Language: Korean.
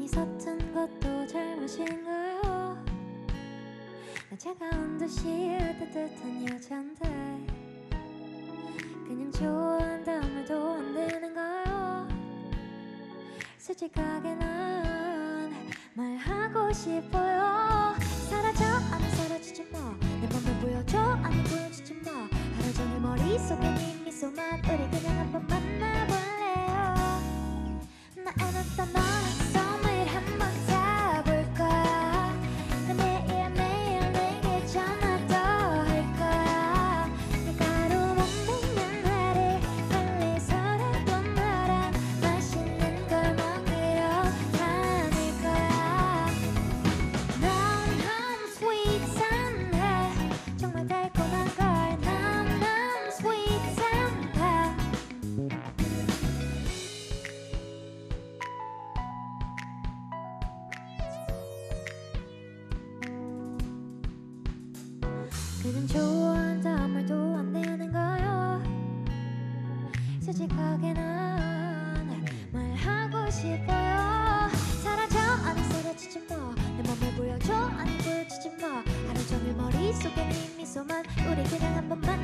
많이 서툰 것도 잘못인가요? 나 차가운 듯이 따뜻한 여잔데 그냥 좋아한다는 말도 안 되는가요? 솔직하게 난 말하고 싶어요. 사라져 아니 사라지지 마. 내 맘을 보여줘 아니 보여주지 마. 하루 종일 머릿속에 네 미소만. 우리 그냥 한번 만나볼래요. 나의 어떤 너의 매일 한번 타볼 거야. 나 매일매일 내게 전화 더 할 거야. 내가 하루 못 먹는 날에 멀리서라도 너랑 맛있는 걸 먹으러 다닐 거야. 넌 너무 sweet한데 정말 달콤한 걸. 넌 너무 sweet한데 그냥 좋아한다 말도 안 되는가요? 솔직하게 난 말하고 싶어요. 사라져 아니 사라지지 마. 내 맘을 보여줘 아니 보여주지 마. 하루 종일 머릿속에 네 미소만. 우리 그냥 한번 만나.